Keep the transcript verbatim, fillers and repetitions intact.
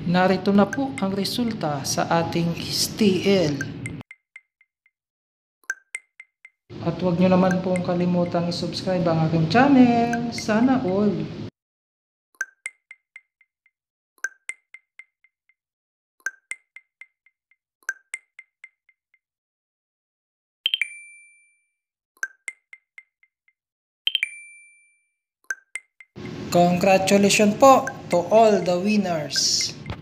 Narito na po ang resulta sa ating S T L. At huwag nyo naman pong kalimutang i-subscribe ang aking channel. Sana all. Congratulations po to all the winners.